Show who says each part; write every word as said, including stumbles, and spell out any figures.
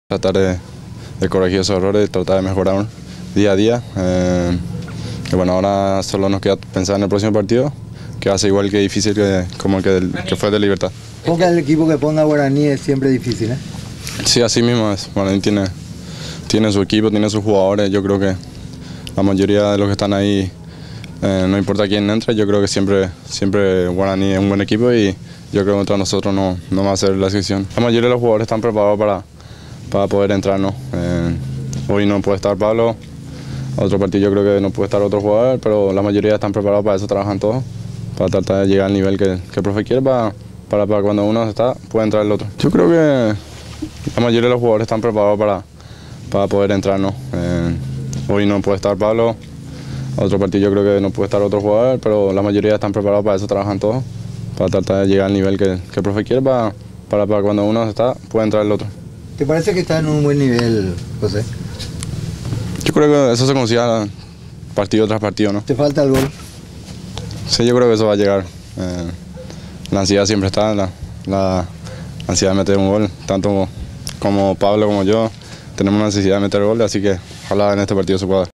Speaker 1: Tratar de, de corregir esos errores, tratar de mejorar día a día. Eh, y bueno, ahora solo nos queda pensar en el próximo partido, que hace igual que difícil que, como el que, del, que fue de Libertad.
Speaker 2: Ponga el equipo que ponga Guaraní es siempre difícil, ¿eh?
Speaker 1: Sí, así mismo es. Guaraní tiene, tiene su equipo, tiene sus jugadores. Yo creo que la mayoría de los que están ahí, eh, no importa quién entre, yo creo que siempre, siempre Guaraní es un buen equipo y yo creo que contra nosotros no, no va a ser la excepción. La mayoría de los jugadores están preparados para, para poder entrar, ¿no? Eh, hoy no puede estar Pablo, otro partido yo creo que no puede estar otro jugador, pero la mayoría están preparados para eso, trabajan todos, para tratar de llegar al nivel que, que el profe quiere, para, para, para cuando uno está, puede entrar el otro. Yo creo que la mayoría de los jugadores están preparados para, para poder entrar, ¿no? Eh, hoy no puede estar Pablo, otro partido yo creo que no puede estar otro jugador, pero la mayoría están preparados para eso, trabajan todos, para tratar de llegar al nivel que, que el profe quiere, para, para, para cuando uno está, puede entrar el otro.
Speaker 2: ¿Te parece que está en un buen nivel, José?
Speaker 1: Yo creo que eso se consigue partido tras partido, ¿no?
Speaker 2: ¿Te falta el gol?
Speaker 1: Sí, yo creo que eso va a llegar. Eh, la ansiedad siempre está, la, la ansiedad de meter un gol, tanto como Pablo como yo tenemos la necesidad de meter gol, así que ojalá en este partido se pueda.